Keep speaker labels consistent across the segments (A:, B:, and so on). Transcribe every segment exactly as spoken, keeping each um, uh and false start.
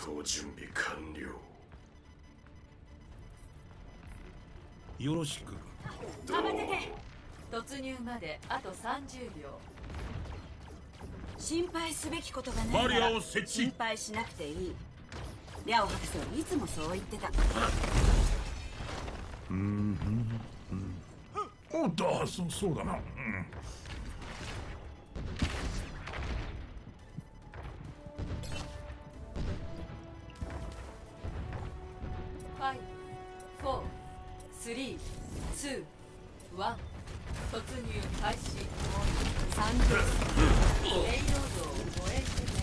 A: 闘準備完了。
B: よろしく。
C: 慌てて。突入まであとさんじゅうびょう。心配すべきことがないなら
B: バリアを設置。
C: 心配しなくていい。リャオ博士はいつもそう言ってた。
B: うんうんうん。おっと、そそうだな。うん。
C: ファイブ、フォー、スリー、ツー、ワン。突入開始。さんびょう。レイロードを燃えてね。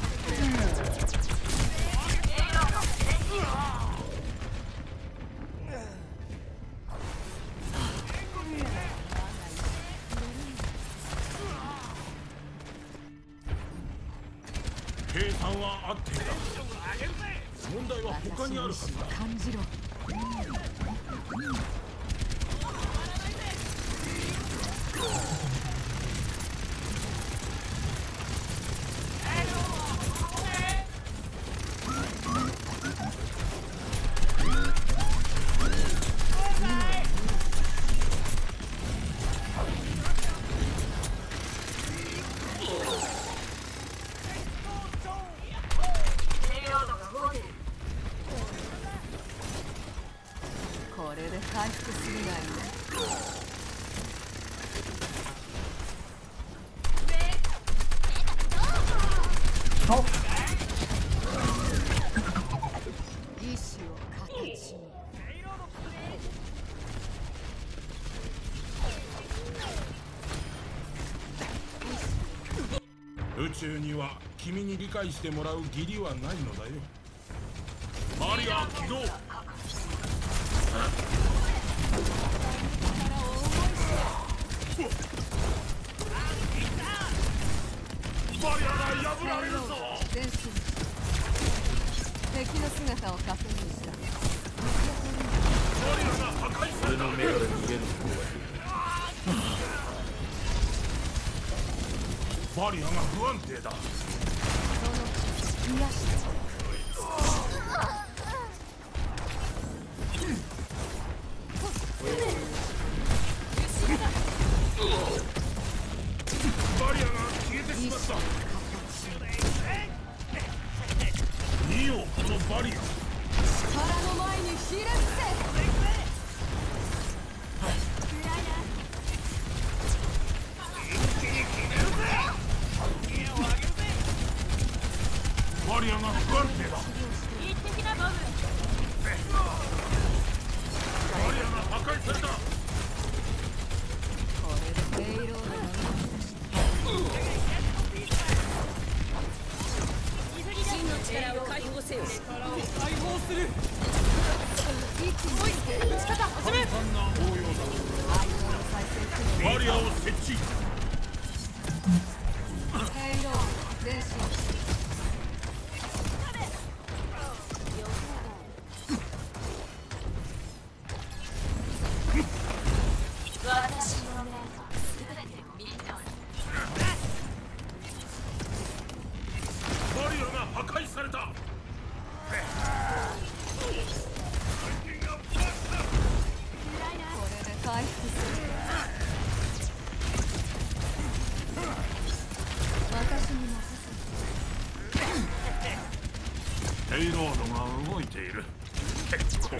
B: 計算は合っていた。問題は他にあるはずだ。
C: 感じろ。これで回復するがいい。意志を形に。
B: 宇宙には君に理解してもらう義理はないのだよ。バリア起動。バリアが破られるぞ。
C: 前進。敵の姿を確認した。
B: バリアが破壊された。俺の目から逃げるバリアが不安定だ。
C: その癒して。
B: バリアが消えてしまった。見よこのバリア。
C: 力の前にひれ伏せ。
B: バリアが不安定だ。
C: 一滴なボム。
B: バリアが破壊された。
C: これでペイロードが真の力を解放せよ。力を解放する。一気に打ち方始め。
B: 簡単な応用だ。バリアを設置。
C: ペイロード前進。私の目すべて見通す。
B: バリアが破壊された。
C: これで回復する。私に任せて。
B: ペイロードが動いている。結構結構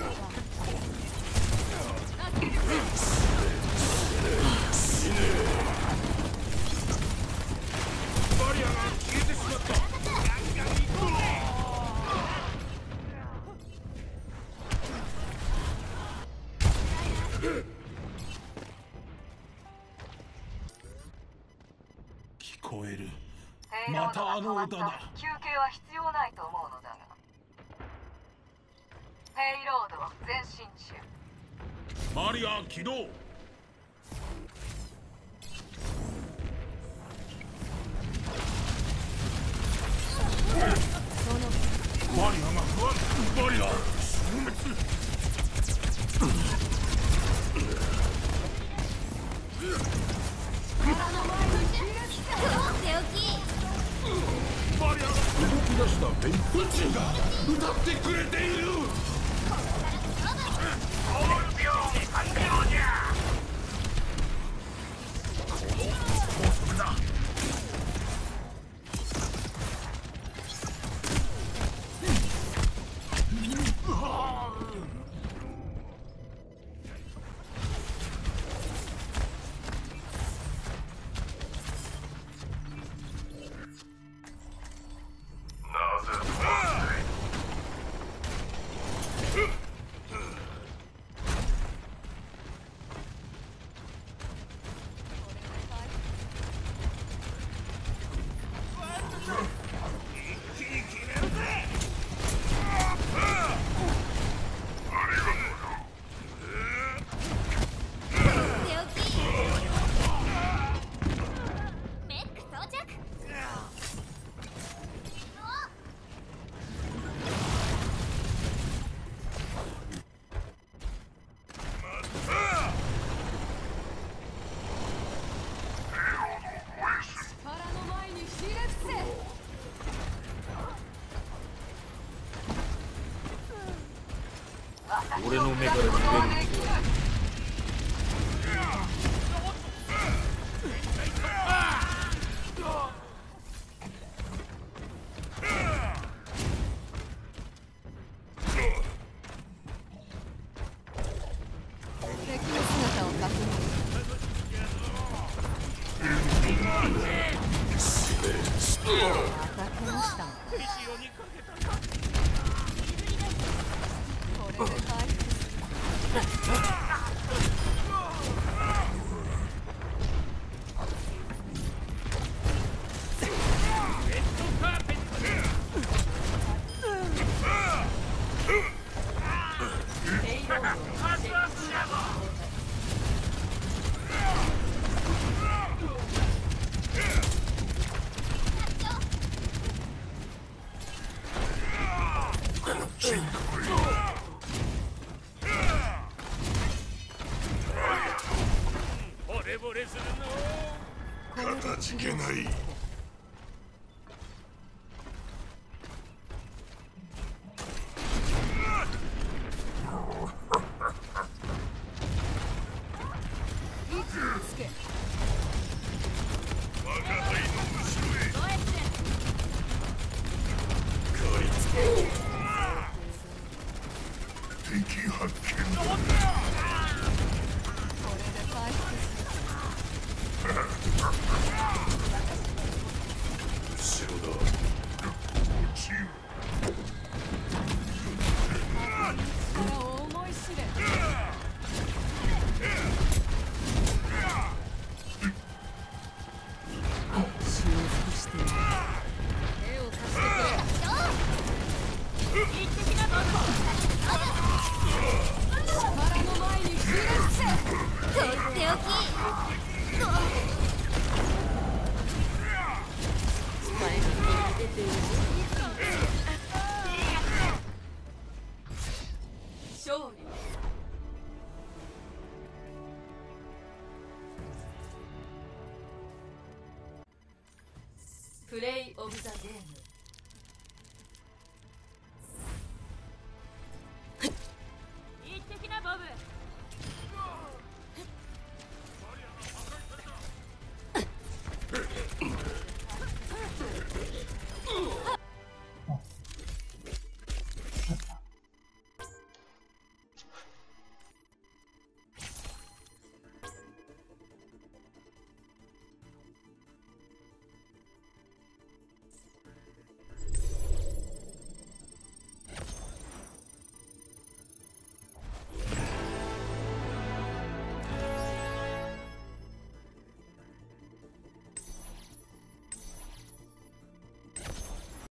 B: バリアが消えてしまった。聞こえる。またあの歌だ。
D: 休憩は必要ないと思うのだが。ペイロードは前進中。
B: バリア起動。バリアが不安。バリア消滅。バリアが動き出した弁当宇宙が歌ってくれている。
A: 俺の目から逃げる。
C: 敵の姿を確認。また来ました。これで回復する。
B: かたじけない。敵発見だ。
C: これで回復する。
B: 後ろだ。チーム。
C: これを思い知れ。修復している。手を貸してくれ。一滴など力の前にひれ伏せ。とっておき。勝利。プレイオブザ